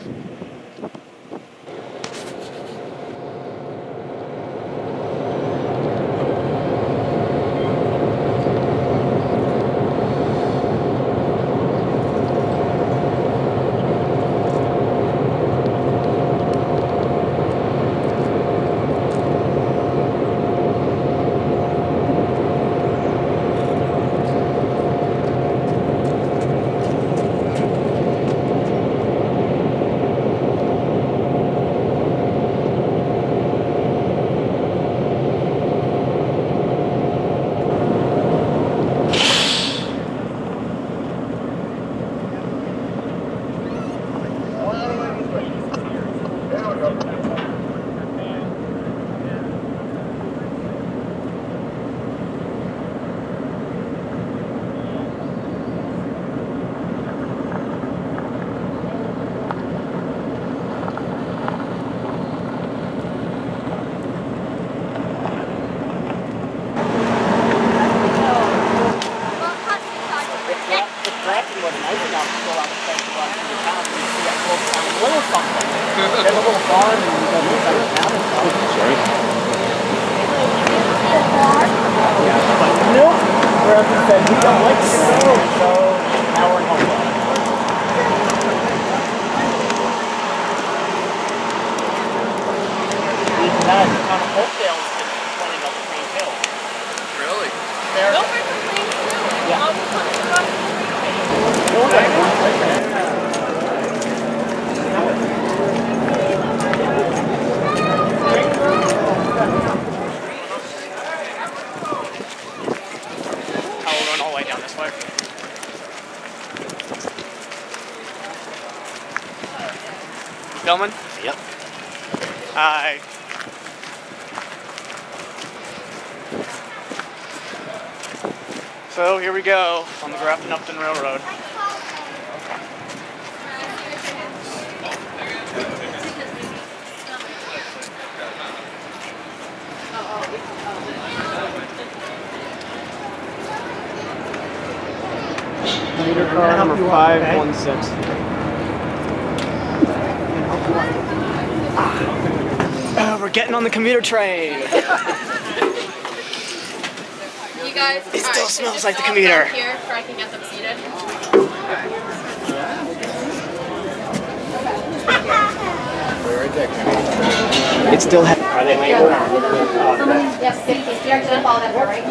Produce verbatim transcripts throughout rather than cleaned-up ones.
Filming? Yep. Hi. So here we go on the Grafton Upton Railroad. Meter car number five one six. Oh, we're getting on the commuter train. You guys, it still right, smells like the commuter. Here, so I can get them seated. It's still heavy. Are they labeled? Yes, fifty. You're going to follow that door, right?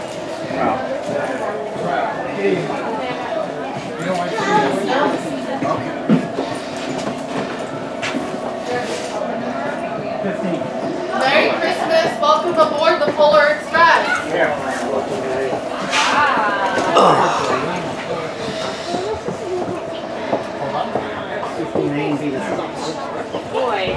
Merry Christmas. Welcome aboard the Polar Express. Boy.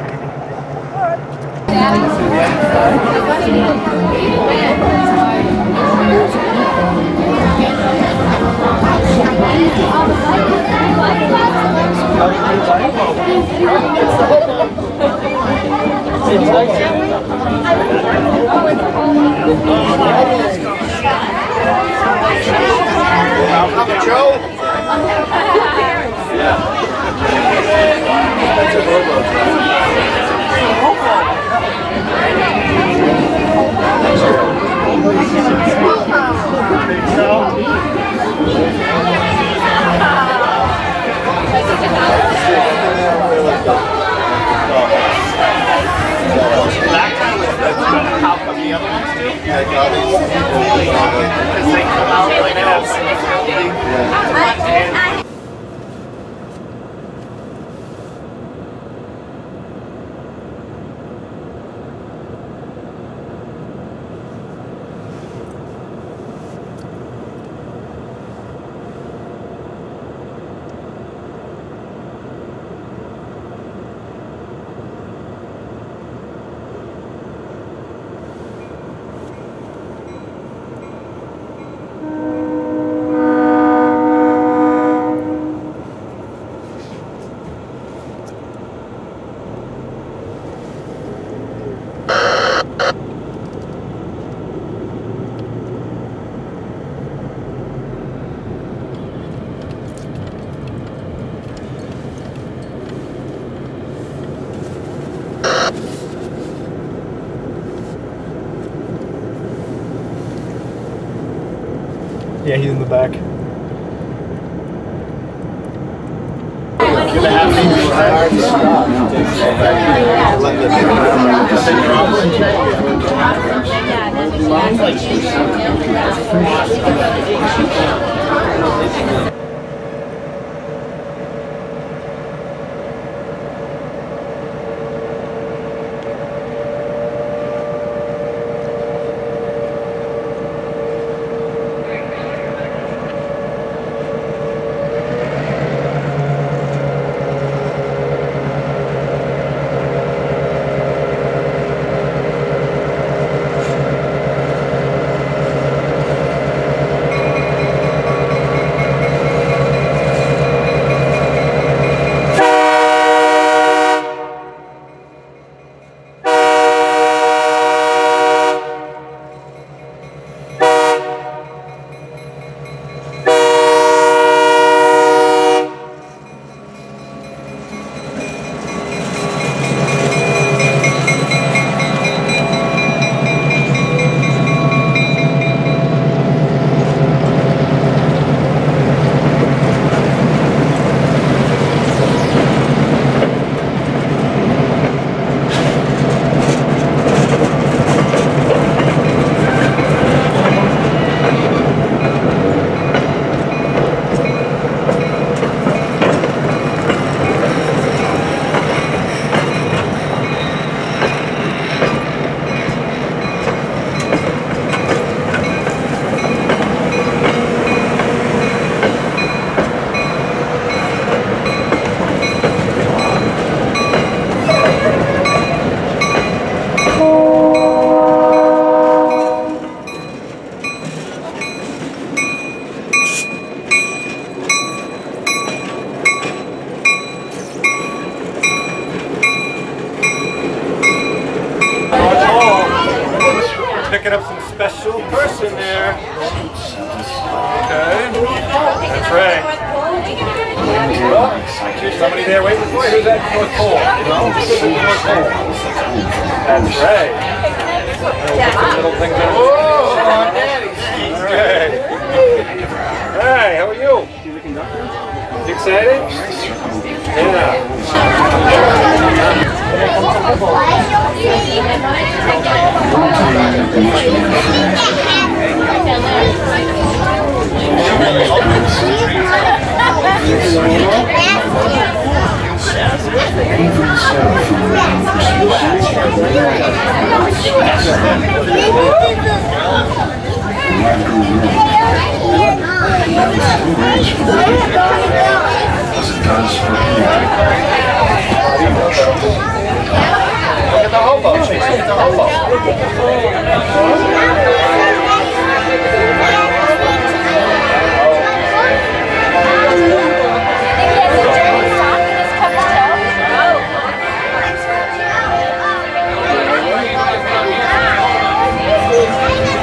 Yeah. Joe? That's a robo. How come the other ones do? Yeah, got it. Because they come out like else. Yeah, he's in the back. Picking up some special person there. Okay. That's right. Oh, there's somebody there waiting for you. Who's that North Pole? No, this is North Pole. That's right. Little things that whoa! All right. Hi, how are you? You excited? Yeah. Look at the hobo, Chase. Look at the hobo. Oh.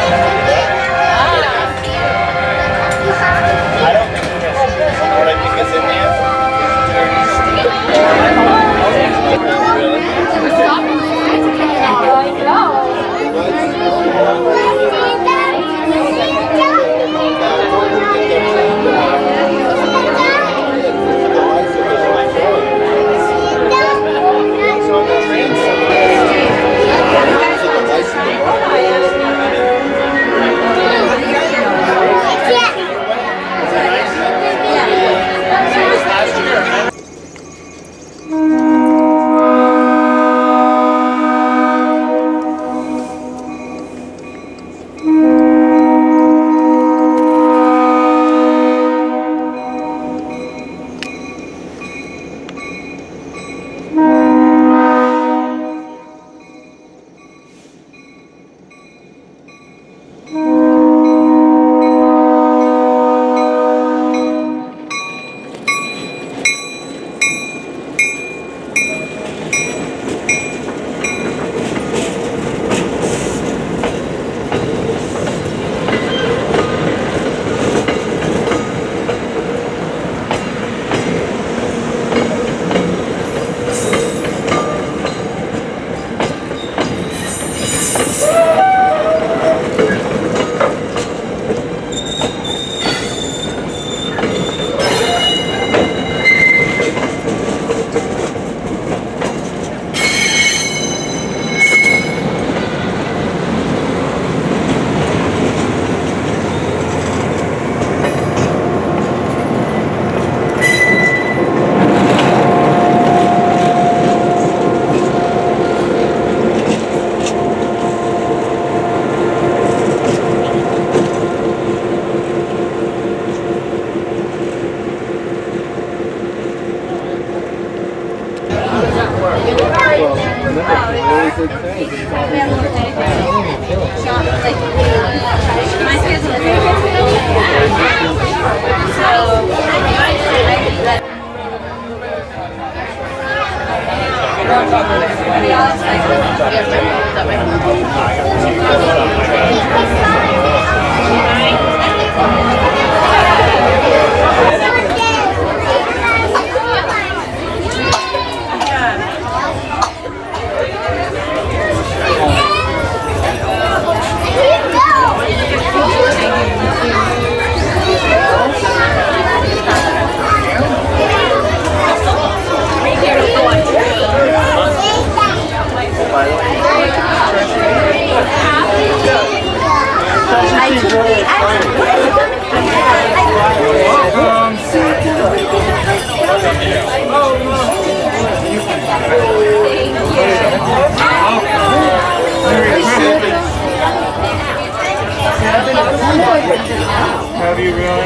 Have you really?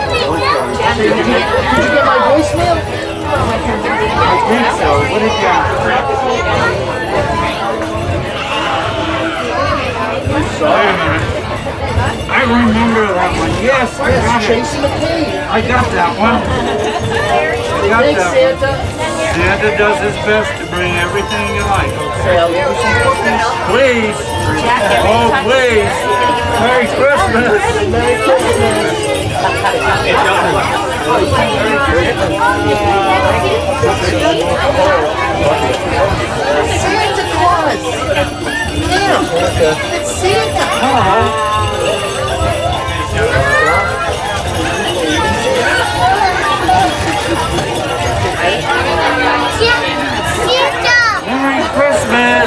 Did you get my voicemail? I think so. What did you Wait a minute. I remember that one. Yes, I got it. Chasing the cave. I got that one. I got Thanks, that one. Santa. Santa does his best to bring everything you like. Say I'll give you some cookies. Please. Oh, please. Merry Christmas. Merry Christmas. Santa Claus. Yeah, it's Santa. Merry Christmas.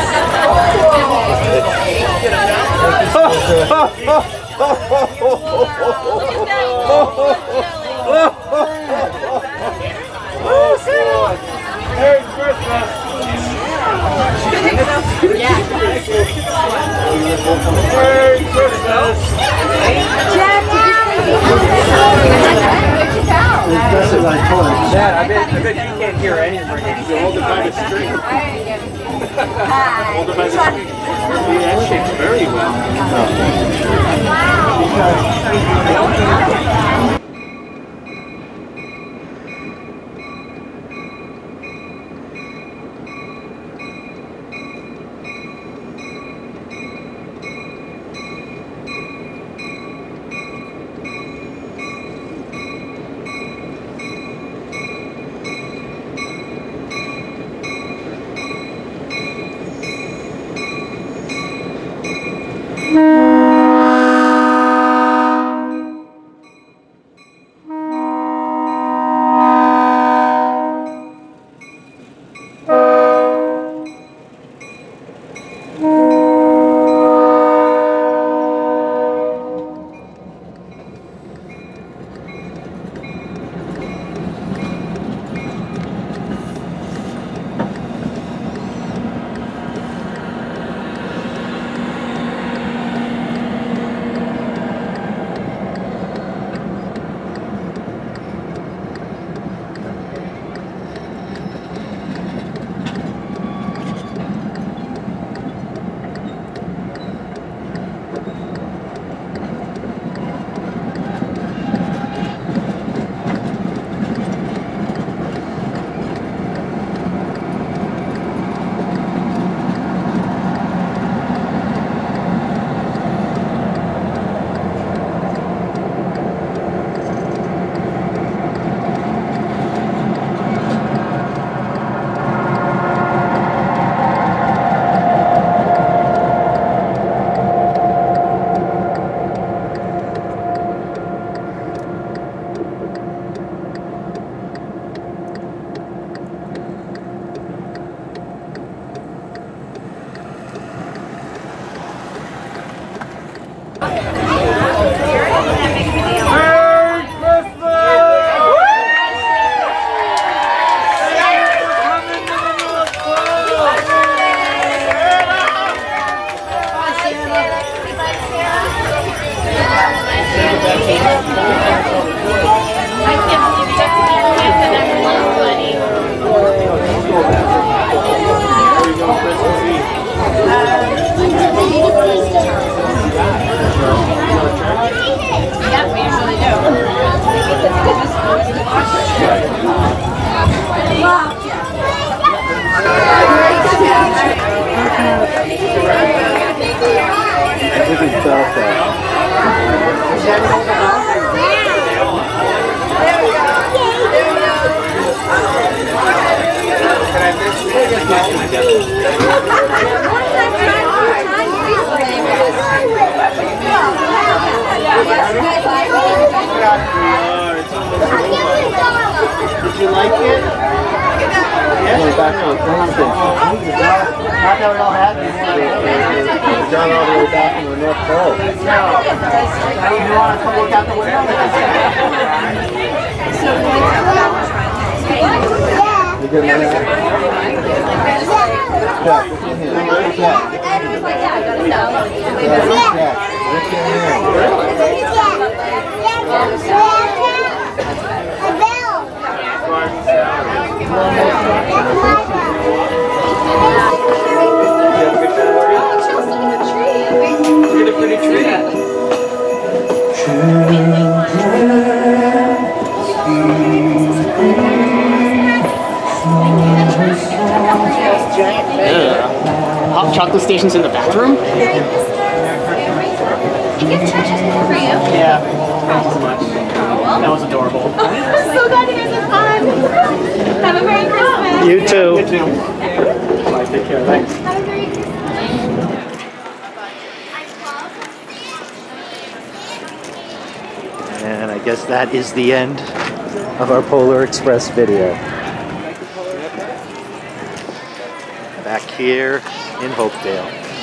Oh, Santa! Merry Christmas! Merry Christmas! Dad, I bet, I bet you can't hear anything. You hold it by the string. Hold it by the string. That shakes very well. Yeah, we usually do. Did you like it? Yes. Back on Grafton. Not that we all had it. We've gone all the way back from the North Pole. You want to come look out the window? You good man? Jack, look in here. Jack. Jack, look in Look at the pretty tree. Yeah. Hot chocolate stations in the bathroom? Yeah. Not so much. That was adorable. So glad you guys are fun. Have a Merry Christmas. You too. You too. Bye, take care. Thanks. Have a Merry Christmas. And I guess that is the end of our Polar Express video. Back here in Hopedale.